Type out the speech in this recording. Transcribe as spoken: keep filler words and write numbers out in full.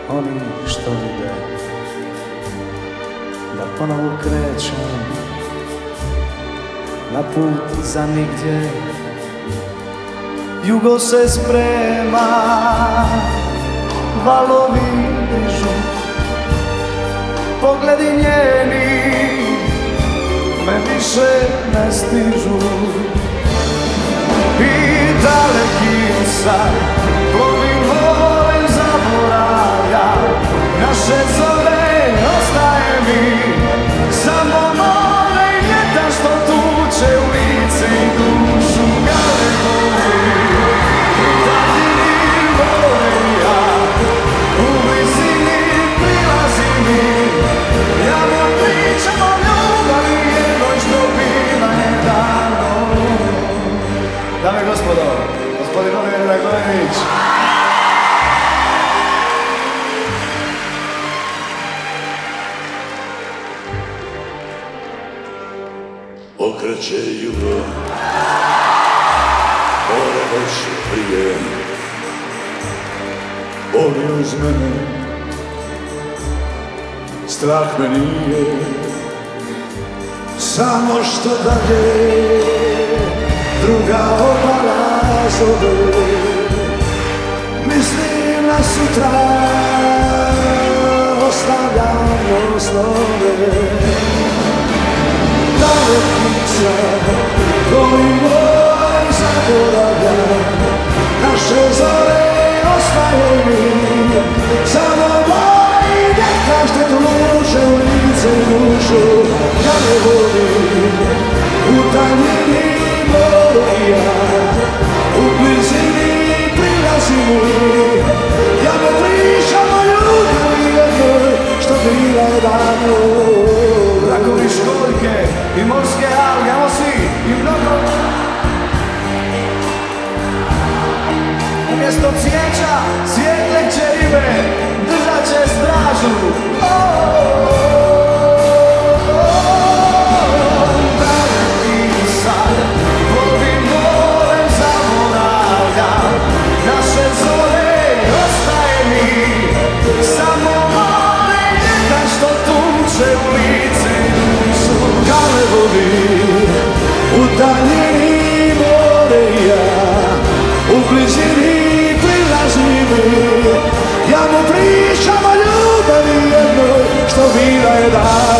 oni što vide, da ponovo krećem na put za nigdje. Jugo se sprema, valovi dižu, pogledi njeni me više ne stižu. I dalekim sad plovim morem zaboravlja, naše zore ostaje mi samo more i ljeta što tuče u lice i dušu. Gale voli, u daljini more i ja, u blizini prilazi mi. Ja vam pričam o ljubavi jednoj što bila nedavno. Dame i gospodo, gospodin Oliver Dragojević. Okreće jugo, more već prije, boli uz mene, strah me nije, samo što dalje druga obala zove. Mislim na sutra, ostavljamo snove. Daleki sad, koji moj zaboravlja, naše zore ostaje mi samo moj ljeta što tuče u lice i dušu. Ja ne volim u daljini more i ja, u blizini prilazi mi. Ja ne pričam o ljubavi jednoj što bila je davno. Rakovi, školjke i morske alge, amo svi i mnogo. Umjesto cvijeća svijetle će ribe, držat će stražu. Daleki sad plovim morem zaboravlja, naše zore ostaje mi samo more i ljeta što tuče u lice i dušu. Gale vodi, u daljini more i ja, u blizini prilazi mi. Ja mu pričam o ljubavi jednoj što bila je dan.